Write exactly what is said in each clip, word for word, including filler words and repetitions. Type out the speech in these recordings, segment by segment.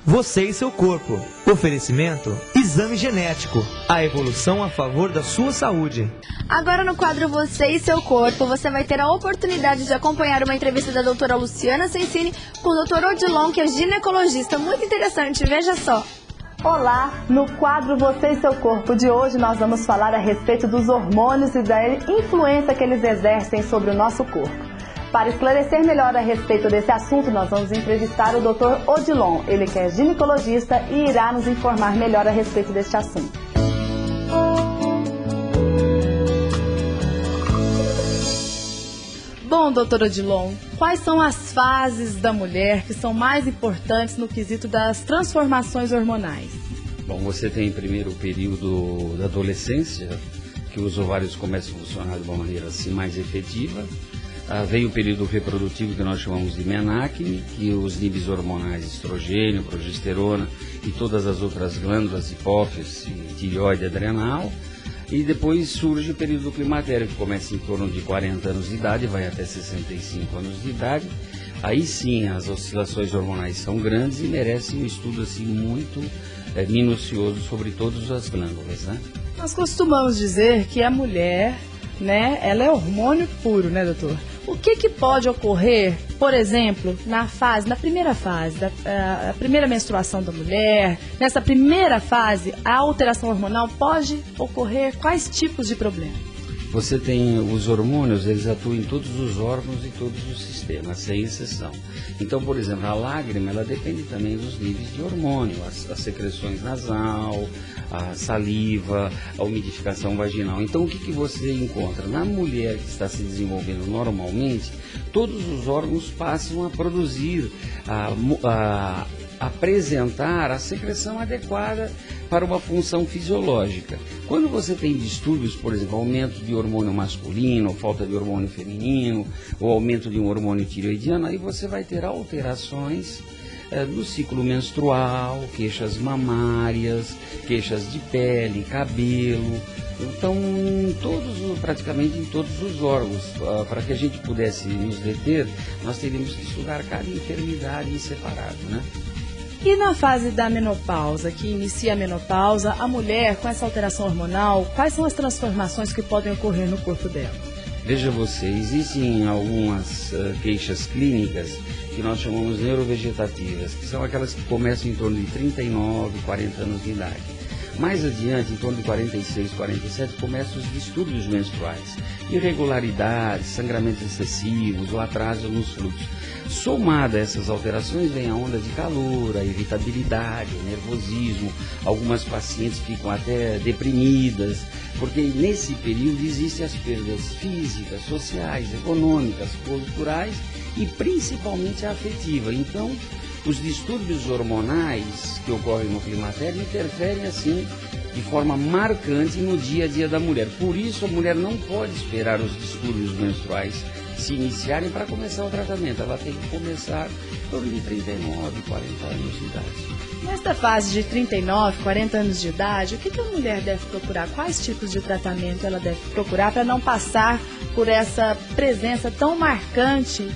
Você e seu corpo. Oferecimento: exame genético. A evolução a favor da sua saúde. Agora no quadro Você e seu corpo, você vai ter a oportunidade de acompanhar uma entrevista da doutora Luciana Sensini com o doutor Odilon, que é ginecologista. Muito interessante, veja só. Olá, no quadro Você e seu corpo de hoje nós vamos falar a respeito dos hormônios e da influência que eles exercem sobre o nosso corpo. Para esclarecer melhor a respeito desse assunto, nós vamos entrevistar o doutor Odilon. Ele que é ginecologista e irá nos informar melhor a respeito deste assunto. Bom, doutor Odilon, quais são as fases da mulher que são mais importantes no quesito das transformações hormonais? Bom, você tem primeiro o período da adolescência, que os ovários começam a funcionar de uma maneira assim mais efetiva. Ah, vem o período reprodutivo que nós chamamos de menacne, que os níveis hormonais, estrogênio, progesterona e todas as outras glândulas, hipófise, tireoide, adrenal. E depois surge o período do climatério, que começa em torno de quarenta anos de idade, vai até sessenta e cinco anos de idade. Aí sim, as oscilações hormonais são grandes e merecem um estudo assim, muito é, minucioso sobre todas as glândulas, né? Nós costumamos dizer que a mulher, né, ela é hormônio puro, né, doutor? O que que pode ocorrer, por exemplo, na fase, na primeira fase, da a, a primeira menstruação da mulher? Nessa primeira fase, a alteração hormonal pode ocorrer quais tipos de problema? Você tem os hormônios, eles atuam em todos os órgãos e todos os sistemas, sem exceção. Então, por exemplo, a lágrima, ela depende também dos níveis de hormônio, as, as secreções nasal, a saliva, a umidificação vaginal. Então, o que, que você encontra? Na mulher que está se desenvolvendo normalmente, todos os órgãos passam a produzir, a, a apresentar a secreção adequada para uma função fisiológica. Quando você tem distúrbios, por exemplo, aumento de hormônio masculino, ou falta de hormônio feminino, ou aumento de um hormônio tireoidiano, aí você vai ter alterações é, do ciclo menstrual, queixas mamárias, queixas de pele, cabelo. Então, todos, praticamente em todos os órgãos, para que a gente pudesse nos deter, nós teríamos que estudar cada enfermidade em separado, né? E na fase da menopausa, que inicia a menopausa, a mulher com essa alteração hormonal, quais são as transformações que podem ocorrer no corpo dela? Veja você, existem algumas uh, queixas clínicas que nós chamamos neurovegetativas, que são aquelas que começam em torno de trinta e nove, quarenta anos de idade. Mais adiante, em torno de quarenta e seis, quarenta e sete, começam os distúrbios menstruais, irregularidades, sangramentos excessivos, o atraso nos fluxos. Somada a essas alterações vem a onda de calor, a irritabilidade, o nervosismo. Algumas pacientes ficam até deprimidas, porque nesse período existem as perdas físicas, sociais, econômicas, culturais e principalmente a afetiva. Então, os distúrbios hormonais que ocorrem no climatério interferem assim de forma marcante no dia a dia da mulher. Por isso a mulher não pode esperar os distúrbios menstruais se iniciarem para começar o tratamento. Ela tem que começar em torno de trinta e nove, quarenta anos de idade. Nesta fase de trinta e nove, quarenta anos de idade, o que, que a mulher deve procurar? Quais tipos de tratamento ela deve procurar para não passar por essa presença tão marcante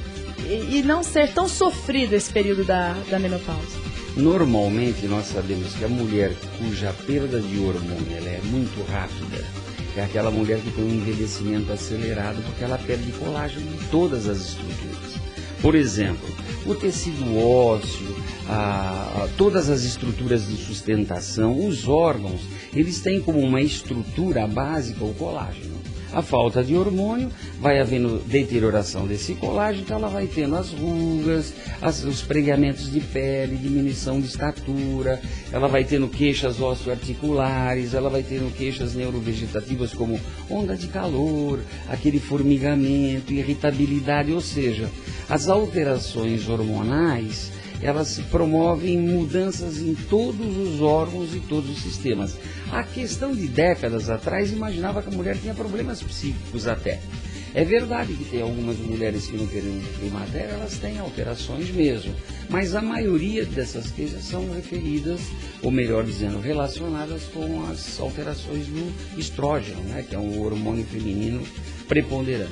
e não ser tão sofrido esse período da, da menopausa? Normalmente nós sabemos que a mulher cuja perda de hormônio ela é muito rápida é aquela mulher que tem um envelhecimento acelerado porque ela perde colágeno em todas as estruturas. Por exemplo, o tecido ósseo, a, a, todas as estruturas de sustentação, os órgãos, eles têm como uma estrutura básica o colágeno. A falta de hormônio vai havendo deterioração desse colágeno, então ela vai tendo as rugas, as, os preguiamentos de pele, diminuição de estatura, ela vai tendo queixas osteoarticulares, ela vai tendo queixas neurovegetativas como onda de calor, aquele formigamento, irritabilidade, ou seja, as alterações hormonais, elas promovem mudanças em todos os órgãos e todos os sistemas. A questão de décadas atrás imaginava que a mulher tinha problemas psíquicos até. É verdade que tem algumas mulheres que no período de climatério elas têm alterações mesmo, mas a maioria dessas queixas são referidas, ou melhor dizendo, relacionadas com as alterações do estrógeno, né, que é um hormônio feminino preponderante.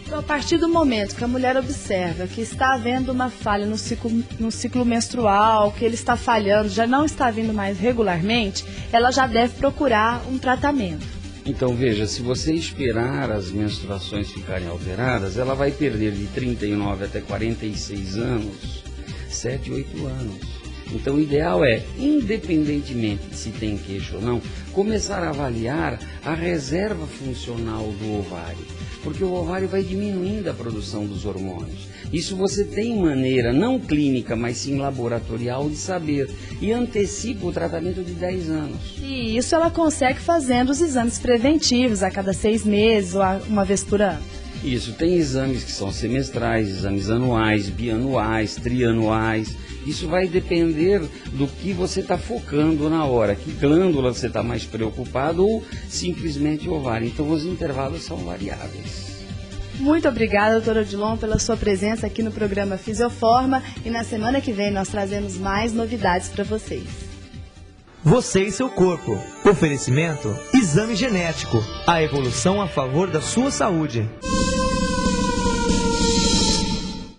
Então, a partir do momento que a mulher observa que está havendo uma falha no ciclo, no ciclo menstrual, que ele está falhando, já não está vindo mais regularmente, ela já deve procurar um tratamento. Então veja, se você esperar as menstruações ficarem alteradas, ela vai perder de trinta e nove até quarenta e seis anos, sete, oito anos. Então o ideal é, independentemente de se tem queixa ou não, começar a avaliar a reserva funcional do ovário, porque o ovário vai diminuindo a produção dos hormônios. Isso você tem maneira, não clínica, mas sim laboratorial, de saber, e antecipa o tratamento de dez anos. E isso ela consegue fazendo os exames preventivos a cada seis meses ou uma vez por ano. Isso, tem exames que são semestrais, exames anuais, bianuais, trianuais. Isso vai depender do que você está focando na hora, que glândula você está mais preocupado ou simplesmente o ovário. Então os intervalos são variáveis. Muito obrigada, doutora Odilon, pela sua presença aqui no programa Fisioforma, e na semana que vem nós trazemos mais novidades para vocês. Você e seu corpo. Oferecimento: Exame Genético. A evolução a favor da sua saúde.